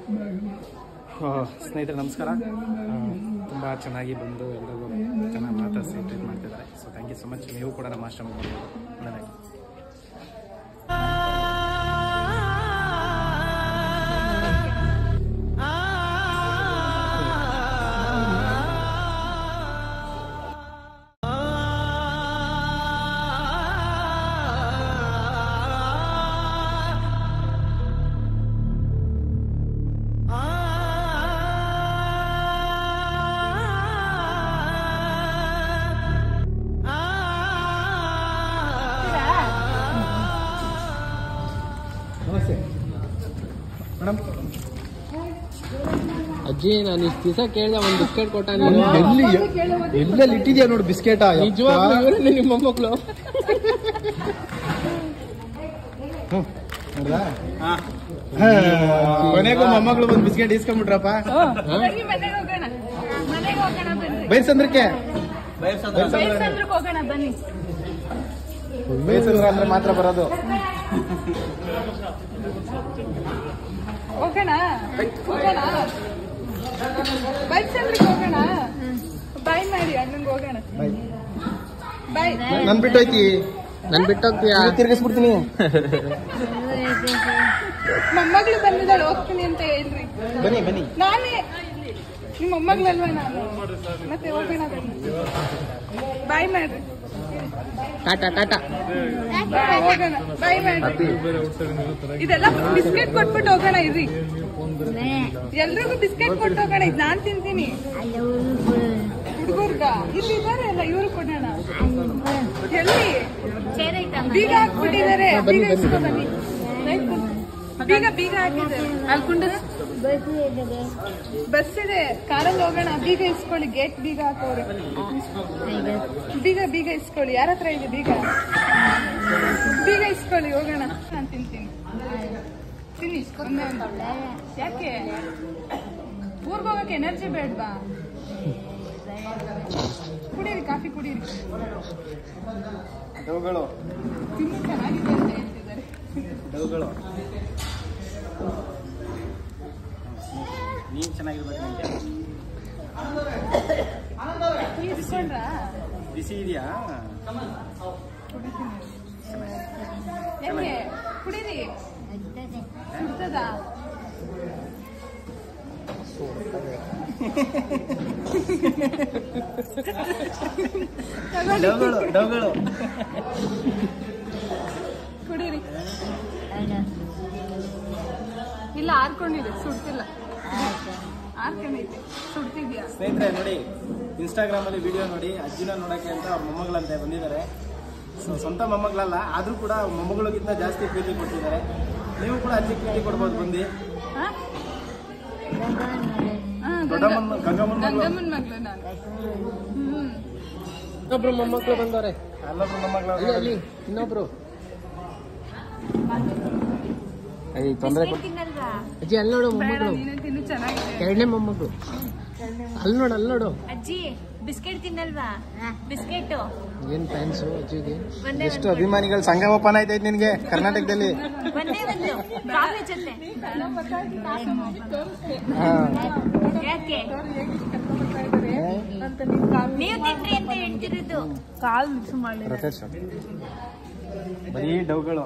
ಸ್ನೇಹಿತರೆ ನಮಸ್ಕಾರ. ತುಂಬ ಚೆನ್ನಾಗಿ ಬಂದು ಎಲ್ಲರಿಗೂ ಚೆನ್ನಾಗಿ ಮಾತಾಡಿಸಿ ಟ್ರೀಟ್ ಮಾಡ್ತಿದ್ದಾರೆ. So thank you so much. ನೀವು ಕೂಡ ನಮ್ಮ ಆಶ್ರಮಕ್ಕೆ ಬರ್ಬೋದು. ಒಳ್ಳೆಯದಾಗಿ. ಅಜ್ಜಿ ನಾನು ಇಷ್ಟು ದಿವಸ ಕೇಳ್ದೆ ಒಂದು ಬಿಸ್ಕೆಟ್ ಕೊಟ್ಟ ನೀನು. ಎಲ್ಲೆಲ್ಲಿ ಇಟ್ಟಿದ್ಯಾ ನೋಡು ಬಿಸ್ಕೆಟ್. ನಿಜವಾಗ್ಲೂ ನಿಮ್ಮ ಮೊಮ್ಮಕ್ಕಳು ಕೊನೆಗೂ ಮೊಮ್ಮಗಳು ಬಂದು ಬಿಸ್ಕೆಟ್ ಇಸ್ಕೊಂಡ್ಬಿಟ್ರಪ್ಪ. ಬೈಸಂದ್ರಕ್ಕೆ ಬೈಸಂದ್ರ ಅಂದ್ರೆ ಮಾತ್ರ ಬರೋದು. ಹೋಗೋಣ ಬೈಕ್ ಚಂದ್ರಕ್ಕೆ ಹೋಗೋಣ. ಬಾಯ್ ಮಾಡಿ ಅಣ್ಣಂಗೆ ಹೋಗೋಣ. ಬಾಯ್. ನನ್ ಬಿಟ್ಟೋಯ್ತಿ. ನನ್ ಬಿಟ್ಟೋಗ್ತೀಯಾ? ತಿರ್ಗಿಸ್ಬಿಡ್ತೀನಿ. ಮೊಮ್ಮಗಳು ಬಂದಿದ್ದಾಳೆ ಹೋಗ್ತೀನಿ ಅಂತ ಹೇಳ್ರಿ. ಬನ್ನಿ ಬನ್ನಿ. ನಾನೇ ನಿಮ್ಮ ಮೊಮ್ಮಗಳಲ್ವಾ ನಾನು. ಮತ್ತೆ ಹೋಗೋಣ ಬನ್ನಿ. ಬಾಯ್ ಮಾಡ್ರಿ. ಟಾಟಾ ಟಾಟಾ. ಹೋಗೋಣ ಬಾಯ್ ಮಾಡ್ರಿ. ಇದೆಲ್ಲ ಬಿಸ್ಕೆಟ್ ಕೊಟ್ಬಿಟ್ಟು ಹೋಗೋಣ. ಇರ್ರಿ ಎಲ್ರಿಗೂ ಬಿಸ್ಕೆಟ್ ಕೊಟ್ಟು ಹೋಗೋಣ. ಇದು ನಾನ್ ತಿಂತೀನಿ. ಹುಡುಗರ್ಗ ಇಲ್ಲಿ ಇದಾರೆ ಅಲ್ಲ ಇವ್ರು ಕೊಡೋಣ. ಎಲ್ಲಿ ಬೀಗ ಹಾಕ್ಬಿಟ್ಟಿದ್ದಾರೆ. ಬೀಗ ಇಸ್ಕೊ ಬನ್ನಿ. ಬೀಗ ಹಾಕಿದ್ದಾರೆ. ಅಲ್ಲಿ ಕುಂಡ ಬಸ್ ಇದೆ. ಕಾರಲ್ಲಿ ಹೋಗೋಣ. ಬೀಗ ಇಸ್ಕೊಳ್ಳಿ. ಗೇಟ್ ಬೀಗ ಹಾಕೋರು. ಬೀಗ ಇಸ್ಕೊಳ್ಳಿ. ಯಾರ ಹತ್ರ ಇದೆ ಬೀಗ? ಬೀಗ ಇಸ್ಕೊಳ್ಳಿ. ಹೋಗೋಣ. ನಾನು ತಿಂತೀನಿ. ತಿನ್ನಿ. ಯಾಕೆ ಊರ್ಗ್ ಹೋಗಕ್ಕೆ ಎನರ್ಜಿ ಬೇಡ್ವಾ? ಕುಡೀರಿ ಕಾಫಿ ಕುಡೀರಿ. ತಿನ್ನು ಚೆನ್ನಾಗಿದೆ ಅಂತ ಹೇಳ್ತಿದ್ದಾರೆ. ನೀನ್ ಚೆನ್ನಾಗಿರ್ಬೇಕು. ಇಸ್ಕೊಂಡ್ರಾ? ಬಿಸಿ ಇದೆಯಾ? ಯಾಕೆ ಕುಡೀರಿ. ಸುಡ್ತದಾ? ಕುಡೀರಿ. ಇಲ್ಲ ಆರ್ಕೊಂಡಿದೆ. ಸುಡ್ತಿಲ್ಲ. ಆರ್ಕೊಂಡೈತೆ. ಸುಡ್ತಿದ್ಯಾ? ಸ್ನೇಹಿತರೆ ನೋಡಿ, ಇನ್ಸ್ಟಾಗ್ರಾಮ್ ಅಲ್ಲಿ ವಿಡಿಯೋ ನೋಡಿ ಅಜ್ಜಿನ ನೋಡಕ್ಕೆ ಅಂತ ಅವ್ರ ಮೊಮ್ಮಗಳಂತೆ ಬಂದಿದ್ದಾರೆ. ಸ್ವಂತ ಮೊಮ್ಮಗಳಲ್ಲ ಆದ್ರೂ ಕೂಡ ಮೊಮ್ಮಗಳಿಗಿಂತ ಜಾಸ್ತಿ ಪ್ರೀತಿ ಕೊಟ್ಟಿದ್ದಾರೆ. ನೀವು ಕೂಡ ಅಜ್ಜಿ ಪ್ರೀತಿ ಕೊಡ್ಬೋದು ಬಂದು. ಗಂಗಮ್ಮನ ಮಗಳು ನಾನು. ಇನ್ನೊಬ್ರು ಮೊಮ್ಮಕ್ಕಳು ಬಂದವ್ರೆ. ಅಲ್ಲೊಬ್ರು ಮೊಮ್ಮಗಳು. ಅಲ್ಲಿ ಇನ್ನೊಬ್ರು. ತೊಂದರೆ ಅಜ್ಜಿ ಅಲ್ಲಿ ನೋಡು ಮೊಮ್ಮಗಳು. ತಿನ್ನು ಚೆನ್ನಾಗಿದೆ. ಎರಡನೇ ಮೊಮ್ಮಗಳು. ಅಲ್ಲಿ ನೋಡು. ಅಜ್ಜಿ ಬಿಸ್ಕೆಟ್ ತಿನ್ನಲ್ವಾ? ಬಿಸ್ಕೆಟ್ ಏನ್ ಫ್ಯಾನ್ಸು ಅಜ್ಜಿಗೆ. ಎಷ್ಟು ಅಭಿಮಾನಿಗಳು ಸಂಘ ಓಪನ್ ಆಯ್ತೈತೆ ನಿನ್ಗೆ ಕರ್ನಾಟಕದಲ್ಲಿ. ಯಾಕೆ ನೀವು ತಿನ್ರಿ ಅಂತ ಹೇಳ್ತಿರೋದು? ಕಾಲ್ ಮಿಕ್ಸ್ ಮಾಡಿ ಬರೀ ಡೌಗಳು.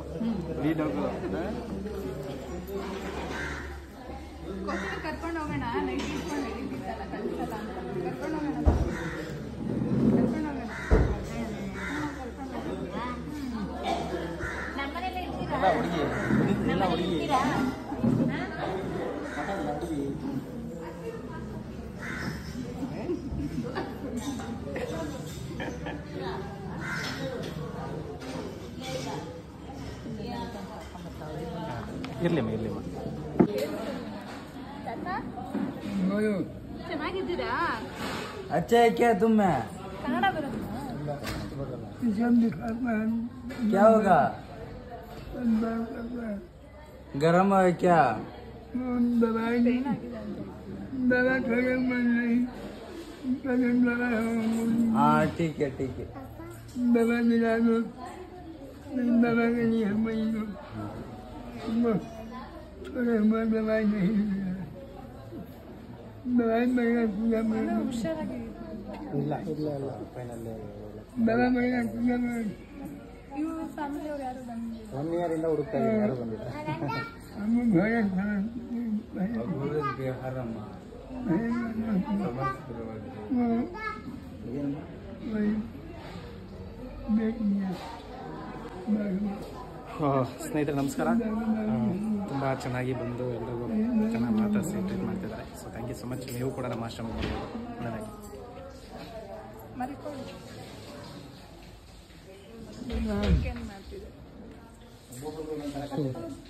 ಕರ್ಕೊಂಡು ಹೋಗೋಣ. ನೈಟ್ ಇಟ್ಕೊಂಡು ನಡೀತಿದ್ದಲ್ಲ ಕಲ್ಸಲ್ಲ ಅಂತ ಕರ್ಕೊಂಡು ಹೋಗೋಣ. ನಮ್ಮನೆಲ್ಲ ಇರ್ತೀರಾ? ಇರ್ಲಿ ಚೆನ್ನಾಗಿದ್ದೀರಾ? अच्छा है क्या तुम में? कन्नड़ बरुत्ता? क्या होगा? गरम है क्या? हाँ ठीक है दवा मिला दो, दवा के लिए हम थोड़े हमारे दवाई नहीं मिला। बाबा मेरा पूजा में ಹುಷಾರಾಗಿ ಇಲ್ಲ ಇಲ್ಲ ಇಲ್ಲ ಫೈನಲ್ बाबा मेरा पूजा में ಇವ್ರ ಫ್ಯಾಮಿಲಿ ಅವ್ರು ಯಾರು ಬಂದಿಲ್ಲ 1 ಇಯರ್ ಇಂದ ಹುಡುಕ್ತಾ ಇದ್ದೀನಿ ಯಾರು ಬಂದಿಲ್ಲ हम घर ಸ್ನೇಹಿತರೆ ನಮಸ್ಕಾರ ತುಂಬ ಚೆನ್ನಾಗಿ ಬಂದು ಎಲ್ಲರಿಗೂ ಚೆನ್ನಾಗಿ ಮಾತಾಡಿಸಿ ಟ್ರೀಟ್ ಮಾಡ್ತಿದ್ದಾರೆ so thank you so much ನೀವು ಕೂಡ ನಮ್ಮ ಆಶ್ರಮಕ್ಕೆ ಬರ್ಬೋದು ಒಳ್ಳೆಯದಾಗಿ ಮರಿಕೊಳ್ಳಿ ಏನ್ ಮಾಡ್ತಿದ್ದಾರೆ